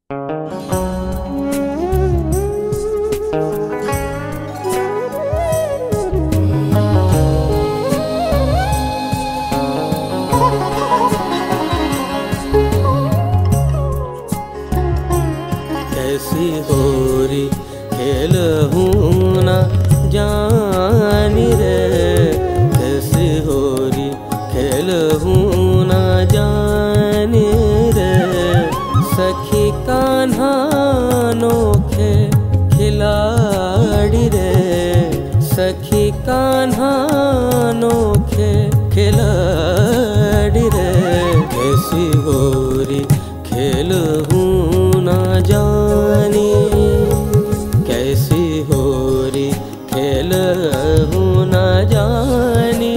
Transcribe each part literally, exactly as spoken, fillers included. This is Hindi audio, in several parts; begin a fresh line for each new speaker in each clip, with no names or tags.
कैसी होरी खेलहूँ न जानी रे, कैसी होरी खेलहूँ न जानी रे। सखी कान्हा नोखे खिलाड़ी रे, सखी कान्हा नोखे खिलाड़ी रे। कैसी होरी खेलहूँ न जानी, कैसी होरी खेलहूँ न जानी।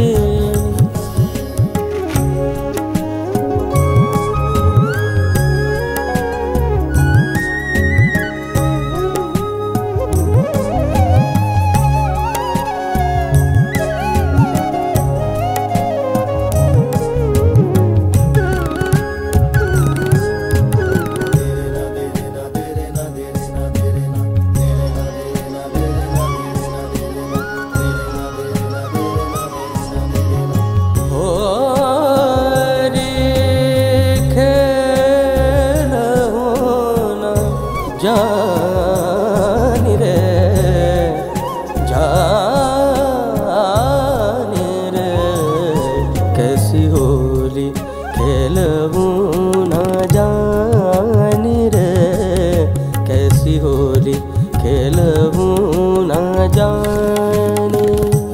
जानी रे, जानी रे। कैसी होली खेलहूँ न जानी रे, कैसी होली खेलहूँ न जानी।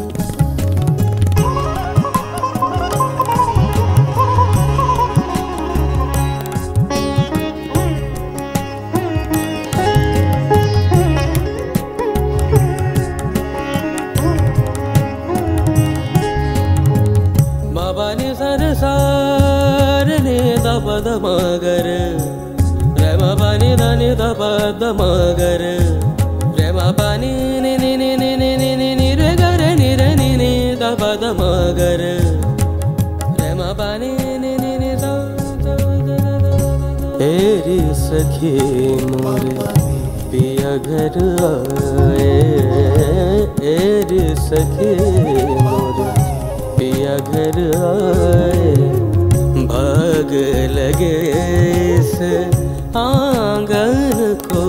बानी सर सार ने दप द मगर, रे म पानी दानी दप द मगर, रे म पानी नि नि नि नि नि नि नि नि रे गर नि रे नि नि दप द मगर, रे म पानी नि नि नि सा सा सा। तेरी सखी मोरे पिया घर आए, तेरी सखी मोरे पिया घर आए। भाग लगे इस आंगन को,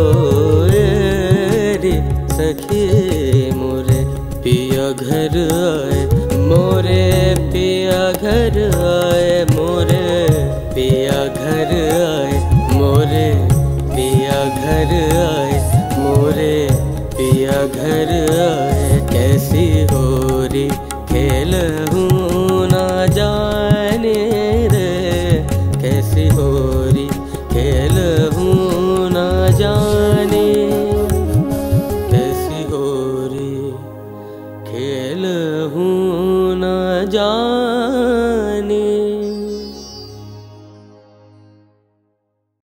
रे सखी मोरे पिया घर आए, मोरे पिया घर आए, मोरे पिया घर आए, मोरे पिया घर आए, मोरे पिया घर आए। कैसी होरी खेलहूँ न जाने रे, कैसी होरी खेलहूँ न जाने, कैसी होरी खेलहूँ न जाने।